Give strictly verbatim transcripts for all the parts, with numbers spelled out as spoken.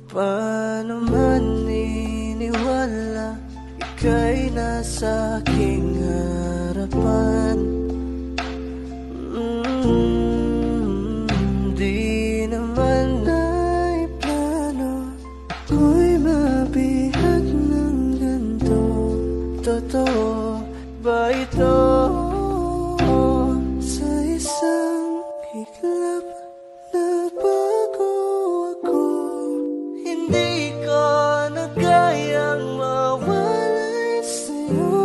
Paano man iniwala, ika'y nasa aking harapan. mm, Di naman ay plano ko'y mabihag ng ganito. Totoo ba ito? Sa isang iglap nagbago ako. Hindi ko na kayang mawalay sa'yo.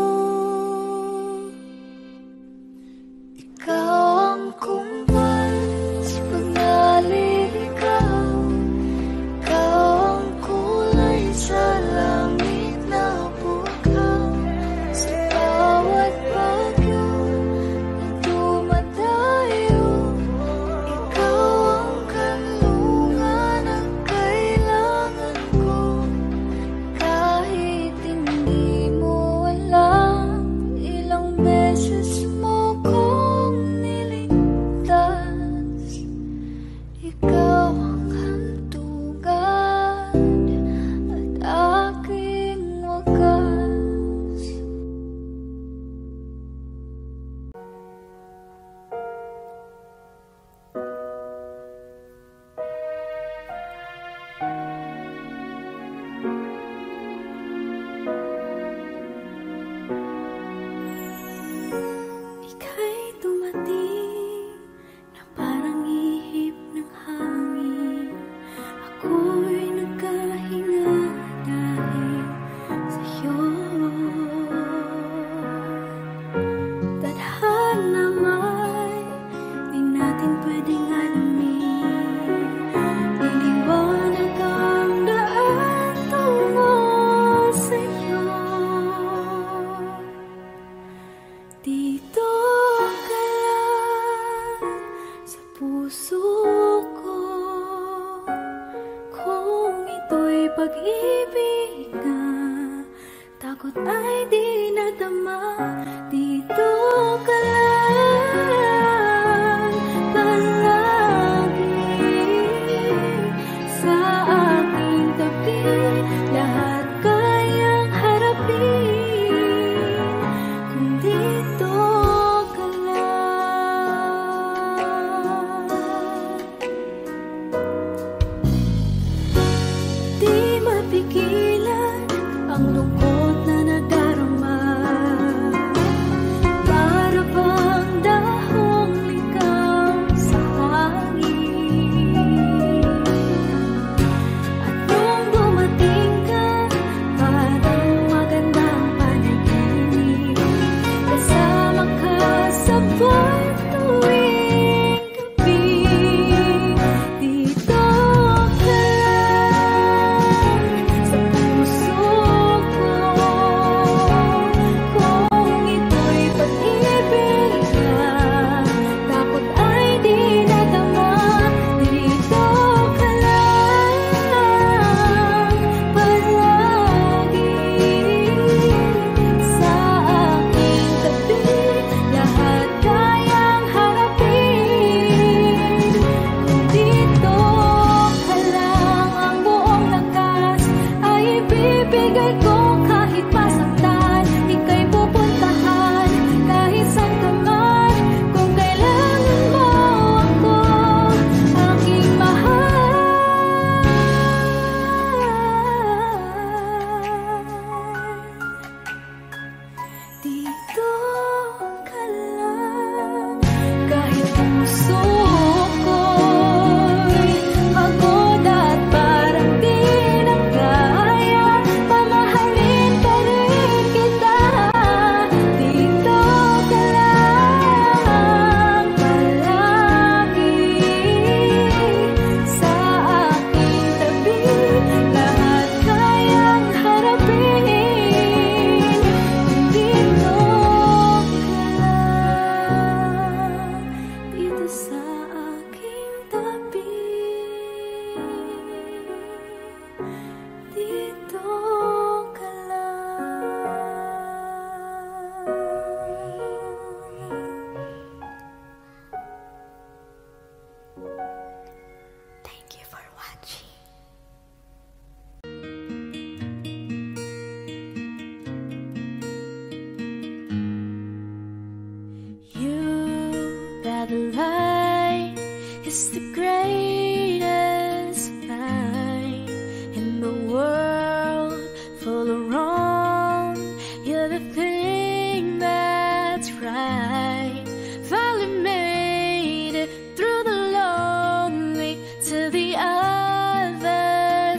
Ikaw ang kumbal sa pangaliligaw. Ikaw ang kulay sa langit na bukaw. Sa bawat bagyo na dumadayo, ikaw ang kanlungan ang kailangan ko. Kahit hindi mo alam, ilang beses mo kong niligtas. Ikaw ang hantungan at aking wakas. Ika'y dumating na parang ihip ng hangin. Ako'y nagkahinga dahil sa'yo. Tadhana may di natin pwedeng alamin. Liliwanag ang daan tungo sa'yo. Dito ka lang sa puso ko. Kung ito'y pag-ibig na takot ay di nadama. Dito ka lang palagi sa aking tabi. Lahat kayang harapin kung dito ka lang. Di mapigilan ang lungkot na nadarama. the greatest find in the world full of wrong. You're the thing that's right. Finally made it through the lonely to the other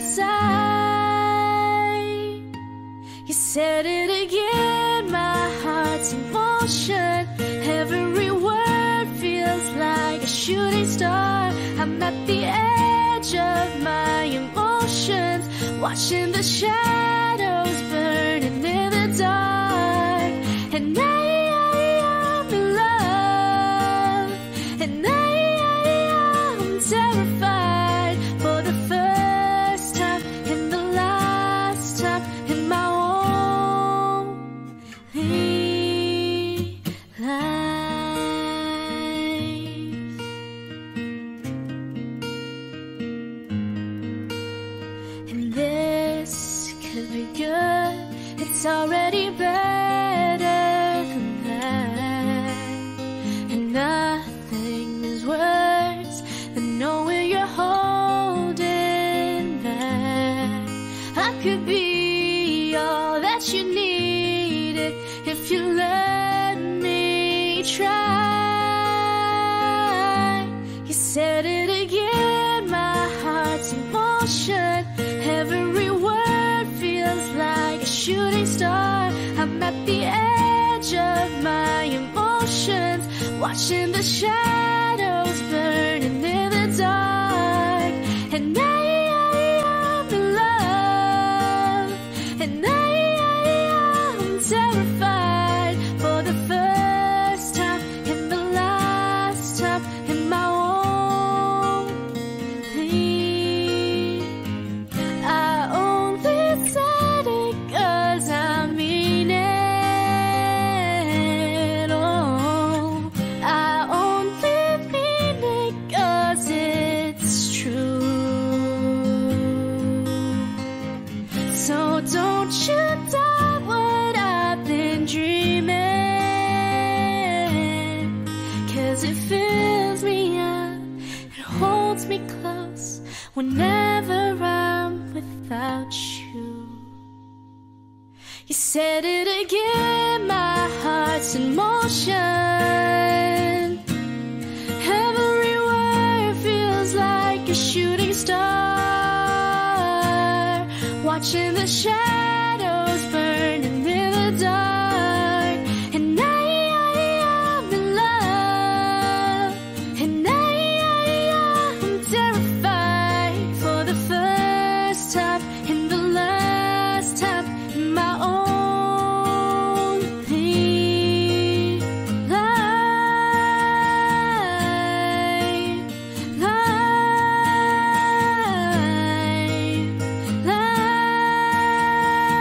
side. You said it again, my heart's in motion. Every word feels like a shooting star. I'm at the edge of my emotions, watching the shadows burning in the dark. And I, I'm in love, and I, I'm terrified for the first time and the last time in my only life. And this could be good, it's already better than that. And nothing is worse than knowing you're holding back. I could be all that you needed if you let me try. You said it again, my heart's in motion. Every word feels like a shooting star. I'm at the edge of my emotions, watching the shadows burning in the dark. And I, I'm in love, and I, I'm terrified for the first time and the last time in my only. I only said it 'cause I mean it. Oh, I only mean it 'cause it's true. So don't you doubt what I've been dreaming, 'cause it fills me up, it holds me close whenever I'm without you. You said it again, my heart's in motion. Every word feels like a shooting star, watching the shadows burning in the dark. And I, I'm in love, and I, I'm terrified for the first time and the last time in my only life. Life, life.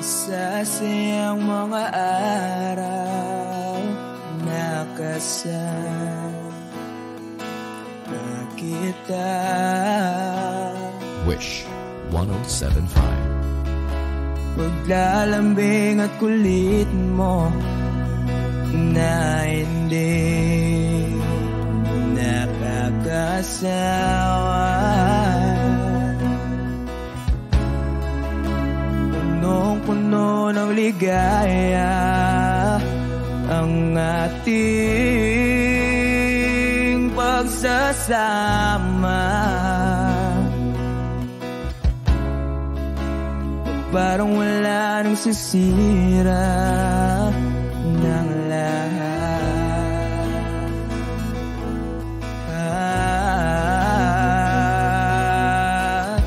Masasayang mga araw nakasama kita. Wish one oh seven point five. Paglalambing at kulit mo na hindi nakakasawa. Punong-puno ng ligaya ang ating pagsasama. Parang wala nang sisira ng lahat. Ah,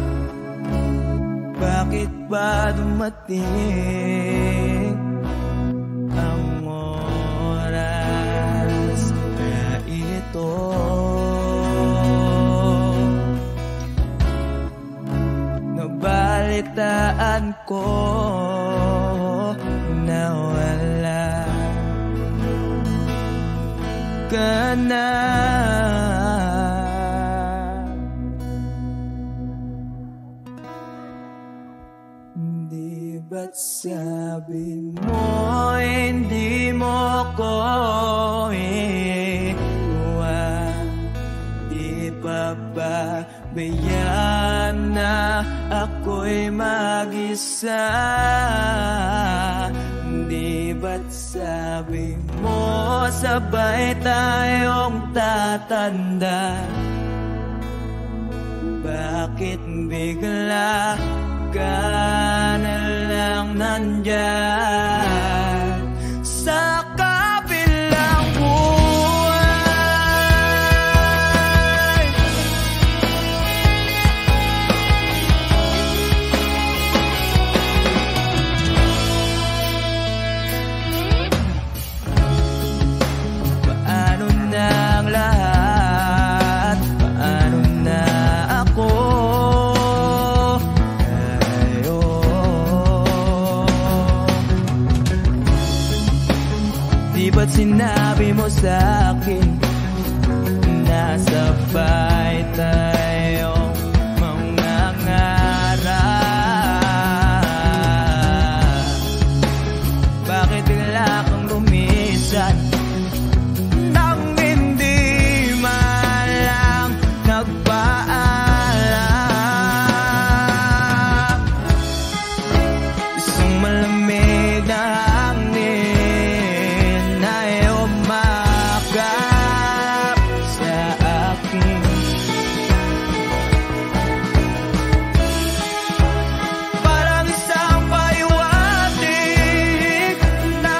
bakit ba dumating ang oras na ito? Nabalitaan ko na wala ka na. Di ba't sabi mo hindi mo ko iwan? Di pa ba bayaan na ako'y mag-isa? Di ba't sabi mo sabay tayong tatanda? Bakit bigla ka na lang nandyan sa kabilang buhay? Paano na ang lahat? Paano na ako? Di ba't sinabi mo sa'kin na sabay tayong mangangarap? Bakit bigla kang lumisan nang hindi man lang nagpaalam? Isang malamig na hangin ay umakap sa akin. Parang isang paiwatig na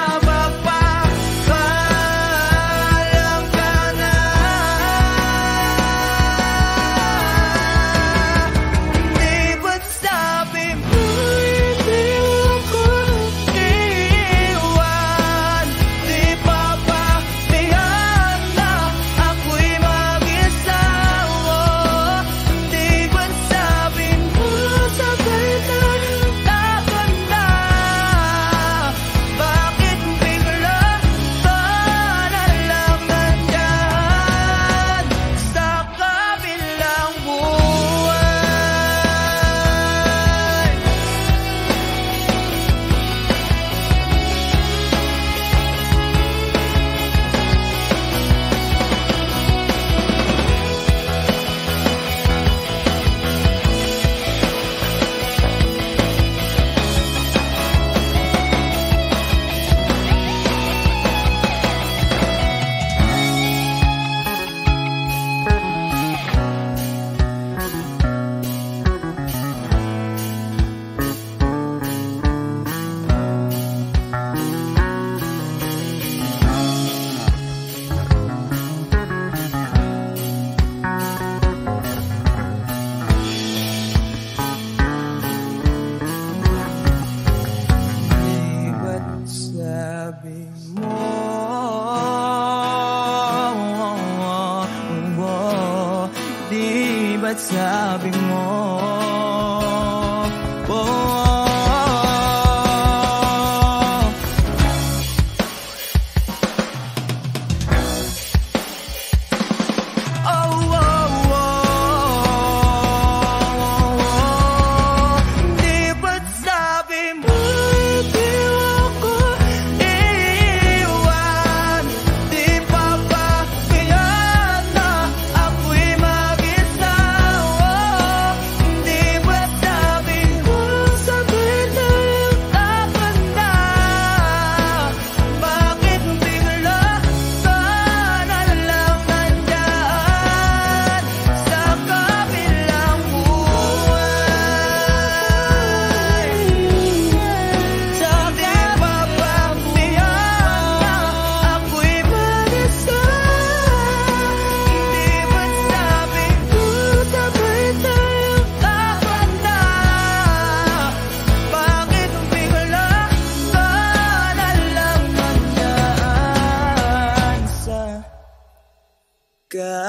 mapapalang ka na. Di ba't sabi mo hindi ako iwan? Di pa ba bayaan na ako'y mag-isa? Di ba't sabi mo sabay tayong tatanda? Bakit bigla ka na lang nandyan sa kabilang buhay? Di ba't sabi mo Di ba't sabi mo oh,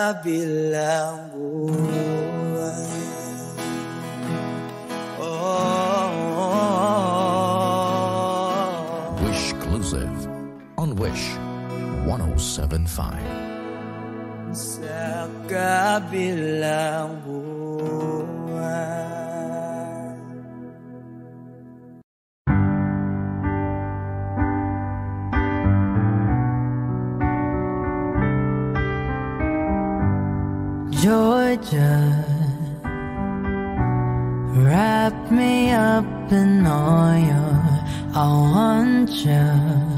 bilang buat oh. Wish Exclusive on Wish one oh seven point five. Sa kabilang buwan. Georgia, wrap me up in all your, I want you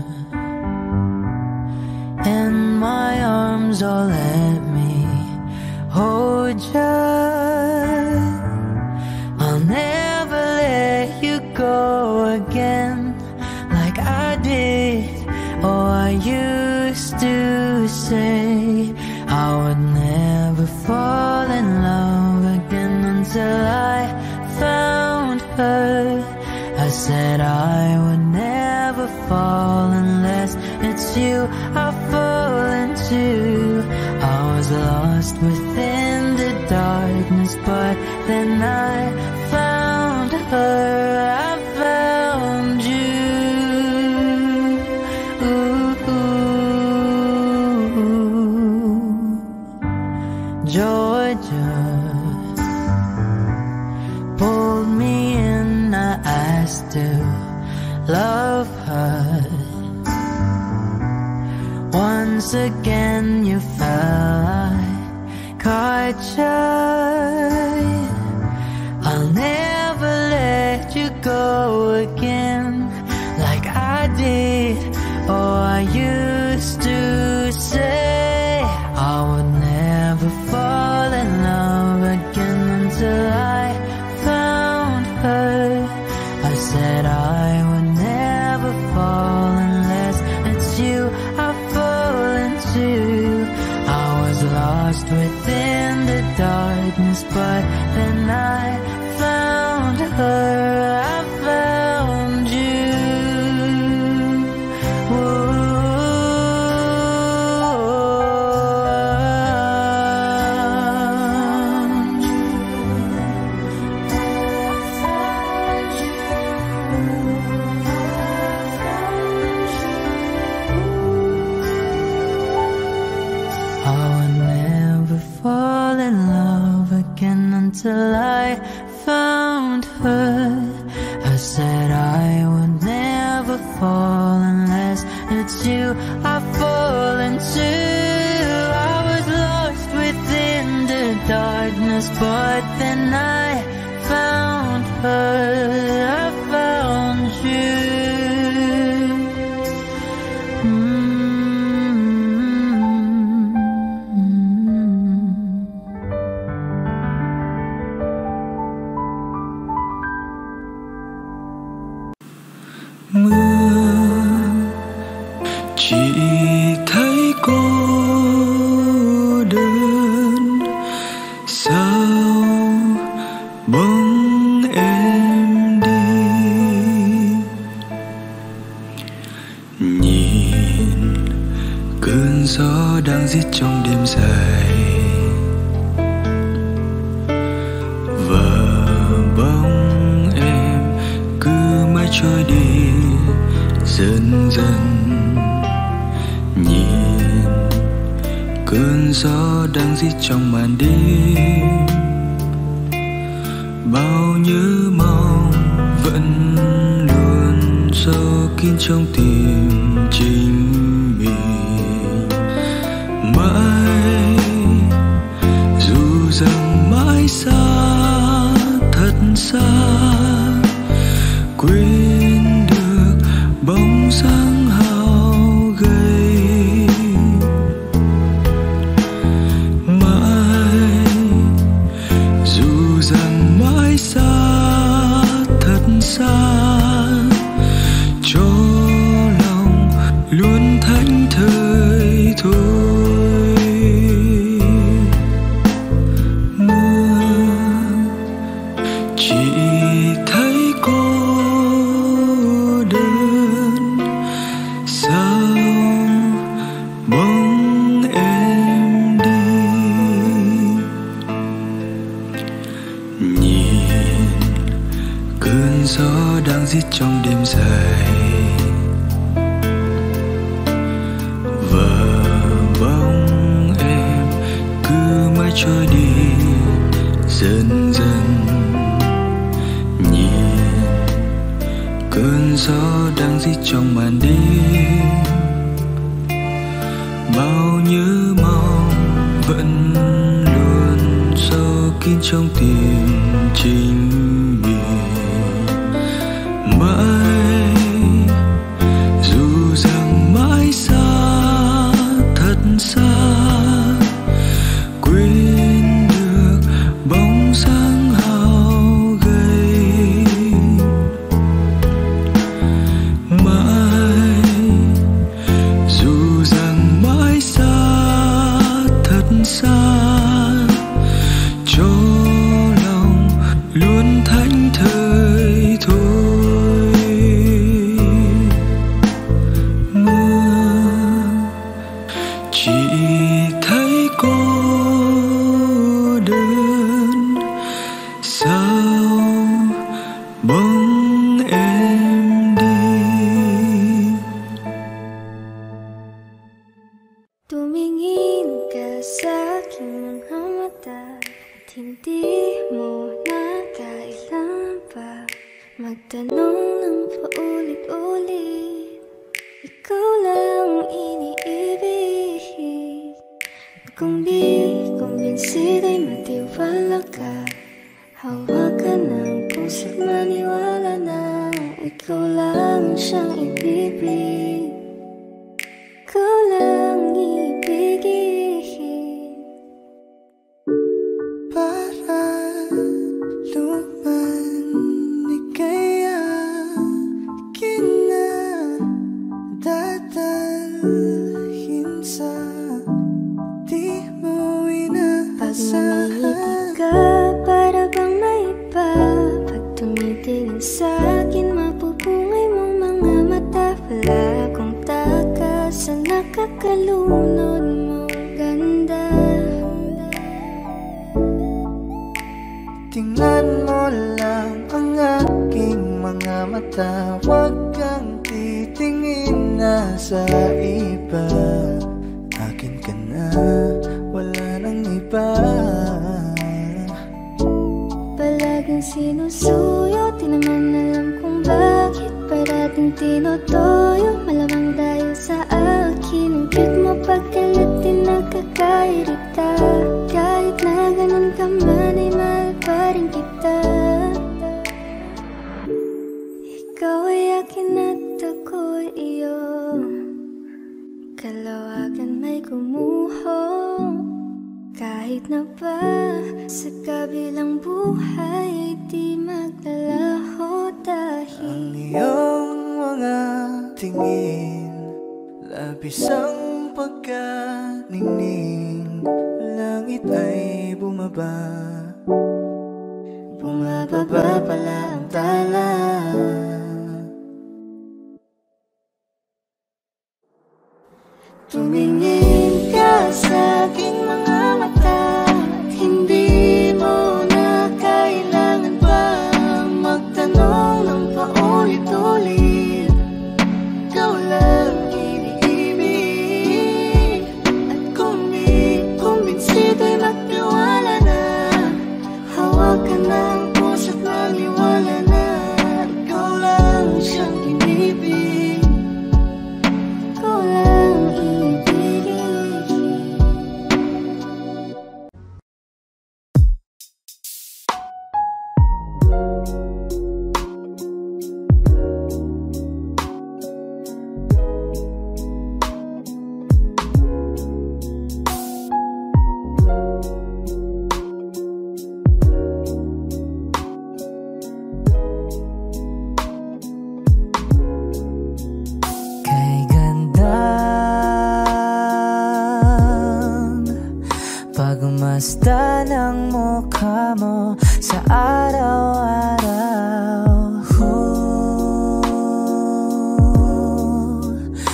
in my arms, oh let me hold you. I'll never let you go again like I did, oh I used to say I would never fall in love again until I found her. I said I would never fall unless it's you I fall into. I was lost within the darkness, but then I found her. I found you. Ooh, Georgia pulled me in. I still love her. Once again you fell, I caught you. I'll never let you go again like I did, oh I used to say I would never fall in love again until I found her. I said I would never fall unless it's you I fall into. I was lost within the darkness, but then I found her. I found you. Whoa. Fall in love again until I found her. I said I would never fall unless it's you I fall into. I was lost within the darkness, but then I found her. I found you. Mưa chỉ thấy cô đơn, sao bóng em đi. Nhìn cơn gió đang rít trong đêm dài, và bóng em cứ mãi trôi đi dần dần. Nhìn cơn gió đang rít trong màn đêm, bao nhớ mong vẫn luôn sâu kín trong tim chính mình. Mãi dù rằng mãi xa thật xa, quên được bóng dáng hao gầy. Mãi dù rằng mãi xa thật xa, cho lòng luôn thánh thơi thôi. Mưa chỉ thấy cô đơn, dít trong đêm dài. Và bóng em cứ mãi trôi đi dần dần. Nhìn cơn gió đang rít trong màn đêm. Bao nhớ mong vẫn luôn sâu kín trong tim chính mình. Mãi dù rằng mãi xa thật xa, quên được bóng dáng hao gầy. Mãi dù rằng mãi xa thật xa, cho lòng luôn thánh thơi thôi. Mưa chỉ thấy cô đơn, sao bóng em đi. Tumingin ka sa aking mga mata at hindi mo na kailangan pa magtanong ng paulit-ulit. Ikaw lang iniibig. Kung di kumbinsido'y matiwala ka, hawakan ng puso't maniwala na ikaw lang siyang ibibig. Ikaw lang ibigin. Para luman kaya kinadadalhin sa di mo inaasahan. Pag namimiti ka, para bang may iba. Pag tumitingin sa'kin, mapupungay mong mga mata. Wala akong takas sa nakakalunod mong ganda. Tingnan mo lang ang aking mga mata, huwag kang titingin na sa iba. Akin ka na, wala nang iba. Palaging sinusuyo, di naman alam kung bakit parating tinotoyo. Malamang dahil sa akin, ang cute mo pagkalat din nakakairita. Kahit na ganun ka man ay mahal pa rin kita. Ikaw ay akin at ako'y iyo. Kalawagan may gumuho. Kahit na ba sa kabilang buhay ay di maglalaho. Dahil ang iyong mga tingin, labis ang pagkaningning. Langit ay bumaba, bumababa pala ang tala. tumingin ka sa aking mga mata at hindi mo na kailangan pa magtanong ng paulit-ulit. Ikaw lang iniibig. At kung di kumbinsido'y magtiwala na, hawakan ng puso't maniwala na ikaw lang siyang inibig. Ikaw lang ibigin. Kay gandang pagmasta ng mukha mo sa araw-araw. Ooh,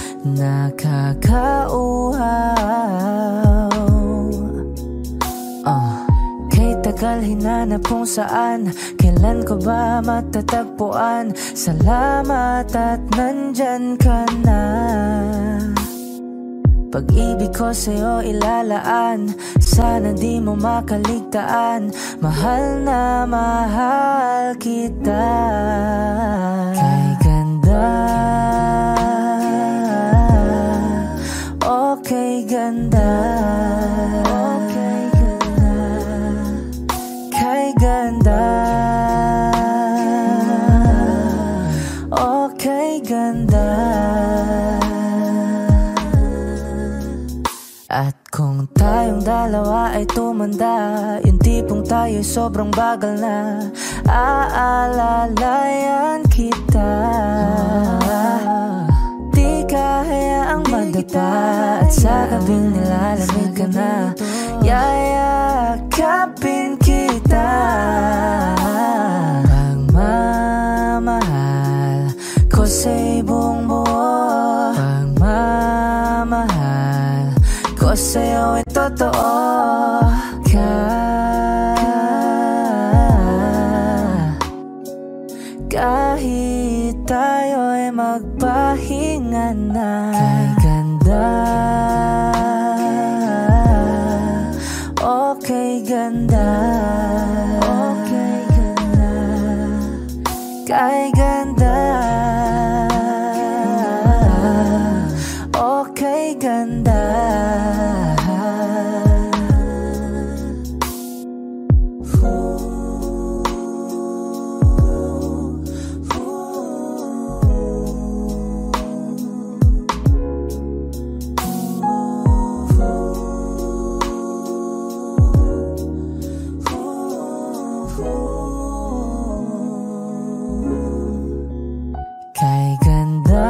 nakakauhaw. Oh, kay tagal hinanap kung saan kailan Kailan ko ba matatagpuan? Salamat at nandyan ka na. Pag-ibig ko sa'yo ilalaan, sana di mo makaligtaan. Mahal na mahal kita. Kay ganda, okay ganda, okay ganda, kay ganda, okay ganda. At kung tayong dalawa ay tumanda, yung tipong tayo'y sobrang bagal na, aalalayan kita. Di ka hayaang madapa, at sa gabing nilalamig ka na, yayakapin kita. Pagmamahal ko sa'y buong buo, pagmamahal ko sa'yo ay totoo ka. Kahit tayo ay magpahinga na. Kay ganda, okay ganda, okay ganda, kay ganda, okay ganda. Kay ganda,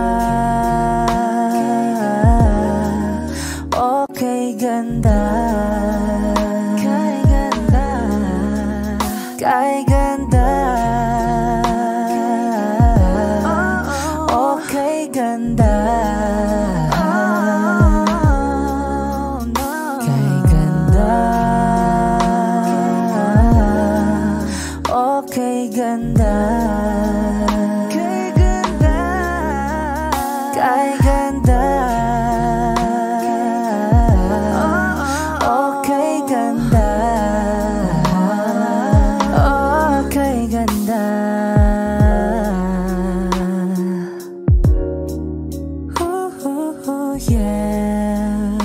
okay ganda, kay ganda, kay ganda, okay ganda, kay ganda, okay ganda. Kay ganda, okay ganda, okay ganda. Ooh, ooh, ooh, yeah.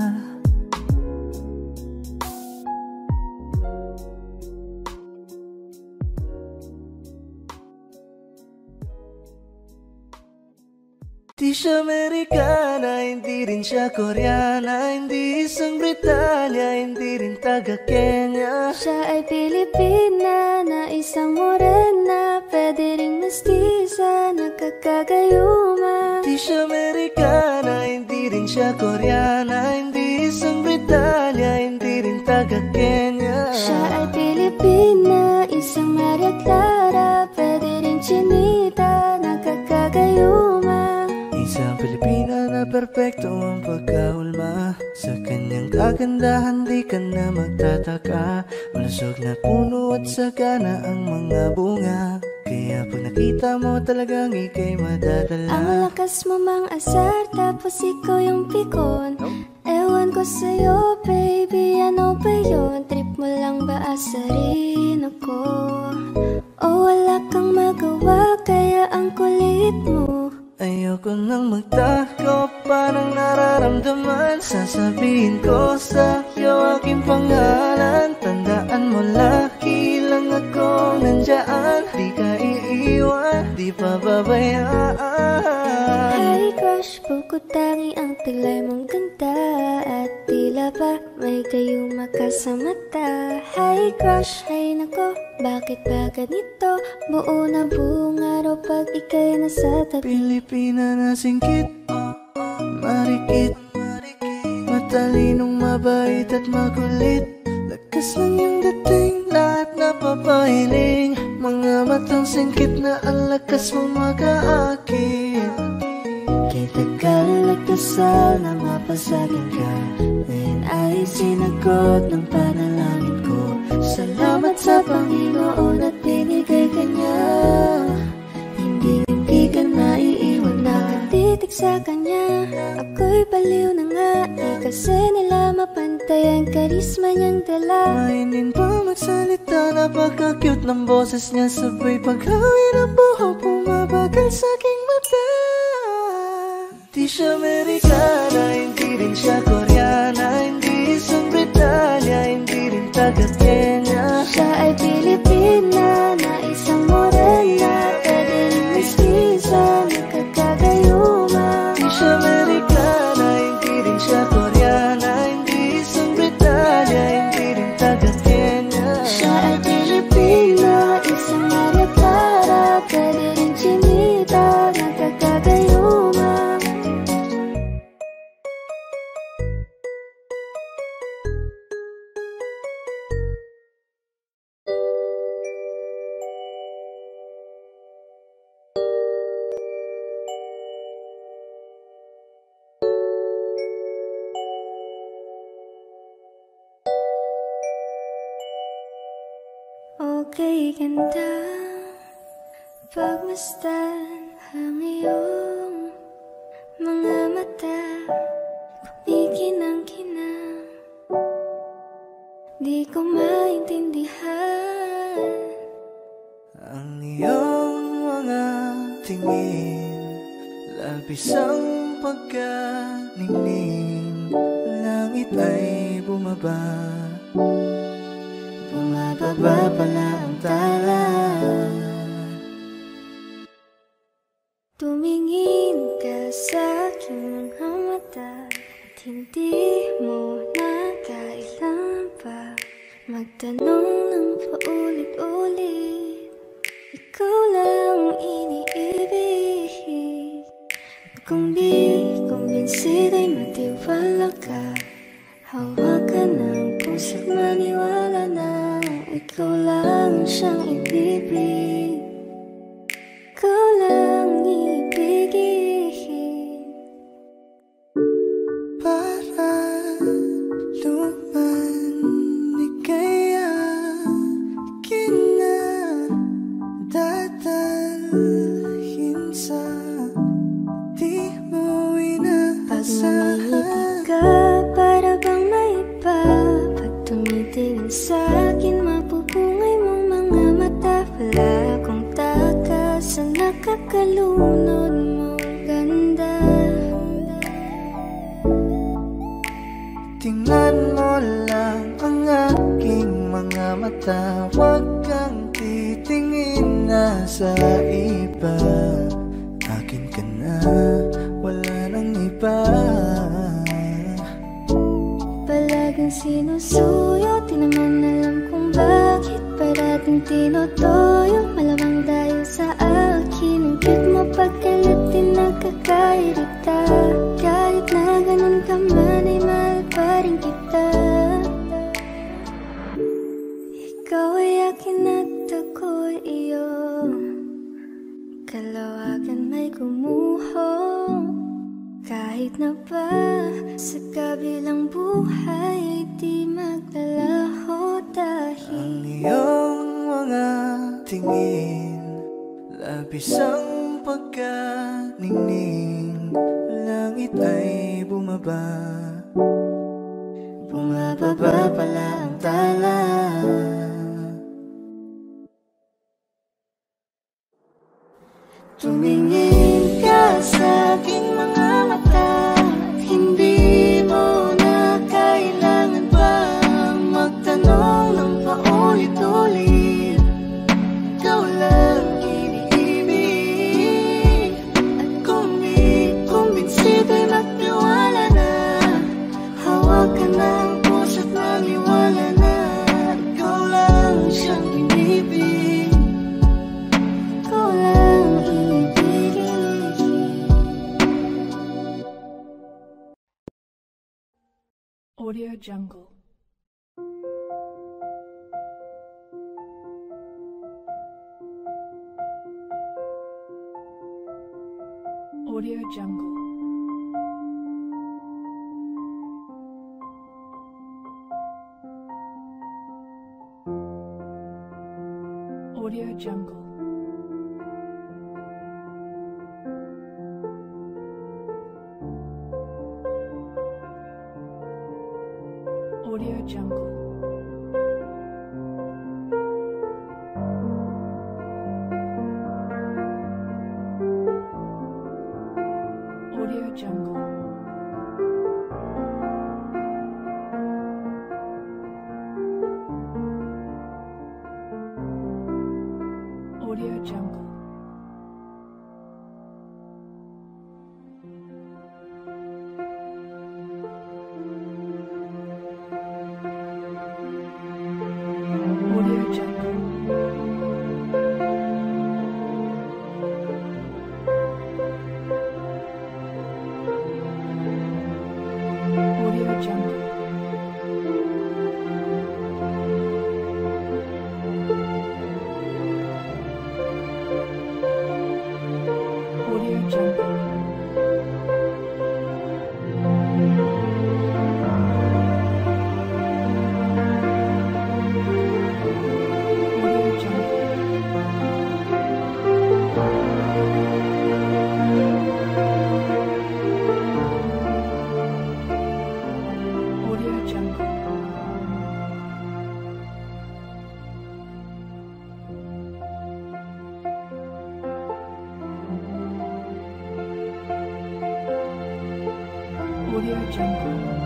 Di siya Amerikana, hindi rin siya Koreana, hindi isang Britanya, hindi rin taga Kenya. Siya ay Pilipina na isang morena, pwede ring mestiza, nagkakagayuma. Di siya Amerikana, hindi rin siya Koreana, hindi isang Britanya, hindi rin taga Kenya. Siya ay Pilipina, isang Maria Clara, pwede rin Chinita, nagkakagayuma. Isang Pilipina na perpekto ang pagkahulma, sa kanyang kagandahan di ka na magtataka. Malusog na puno at sagana ang mga bunga, kaya pag nakita mo talagang ika'y madadala. Ang lakas mo mang asar, tapos ikaw yung pikon. Ewan ko sa'yo baby, ano ba yun? Trip mo lang ba asarin ako? O wala kang magawa, kaya ang kulit mo. Ayoko nang magtako, parang nararamdaman. Sasabihin ko sa'yo aking pangalan. Tandaan mo lagi lang ako nandyan, di ka iiwan, di pababayaan. Hi crush, bukod tangi ang taglay mong ganda, at tila ba may gayuma ka sa mata. Hi crush, hay nako, bakit ba ganito? Buo na buong araw pag ika'y nasa tabi. Pilipina na singkit, marikit, matalinong mabait at makulit. Lakas lang yung dating, lahat napapahiling. Mga matang singkit na ang lakas mong mag-aakit. Kay tagal nagdasal na mapasagan ka, ngayon ay sinagot ng panalangin ko. Salamat sa sa Panginoon at binigay ka niya. Hindi hindi ka naiiwan, nakatitig sa kanya. Ako'y baliw na nga, di kasi nila mapantay ang karisma niyang dala. Mainin pa magsalita, napaka-cute ng boses niya. Sabay paghawi ng buhok, bumabagal sa aking mata. Di siya Amerikana, hindi rin siya Koreana, hindi isang Britanya, hindi rin taga-Kenya. Siya ay Pilipina, na isang morena, pwede rin mestiza, nagkakagayuma. Di siya Amerikana, hindi rin siya Koreana, hindi isang Britanya, hindi rin taga-Kenya. Siya ay Pilipina, isang Maria Clara, pwede rin chinita, nagkakagayuma. Okay, ganda, pagmasdan ang iyong mga mata, kumikinang-kinang, di ko maintindihan ang iyong mga tingin, labis ang pagkaningning, langit ay bumaba, bumababa pala ang tala. Tumingin ka sa aking mga mata at hindi mo na kailangan pa magtanong ng paulit-ulit. Ikaw lang iniibig. Kung di kumbinsido'y matiwala ka, hawakan ng puso't maniwala na ikaw lang siyang ibibig. Ikaw lang ibigin. Para lumanig kaya kinadadalhin sa di mo inaasahan. Pag ka, para bang may iba. Pag tumitingin sa'kin, mapupungay mong mga mata. Wala akong takas sa nakakalunod mong ganda. Tingnan mo lang ang aking mga mata, huwag kang titingin na sa iba. Akin ka na, wala nang iba. Palaging sinusuyo, di naman alam kung bakit. Parating tinotoyo, malamang dahil sa akin. Ang cute mo pagkalat din nagkakairita. Kahit na ganun ka man ay mahal pa rin kita. Ikaw ay akin at ako'y iyo. Kalawagan may gumuho. Kahit na ba sa kabilang buhay ay di maglalaho dahil Ang iyong mga tingin, labis ang pagkaningning, langit ay bumaba, bumababa pala ang tala. Tumingin ka sa aking mga mata, hindi mo na kailangan pang magtanong ng paulit-ulit. Ikaw lang iniibig. At kung di kumbinsido'y magtiwala na, hawakan ng puso't maniwala na ikaw lang siyang inibig. Ikaw lang Audio Jungle. Audio Jungle. Jungle. Audio Jungle. Audio Jungle. Audio Jungle. Audio Jungle. Audio Jungle. Audio Jungle. Audio Jungle. Audio Jungle. Audio Jungle.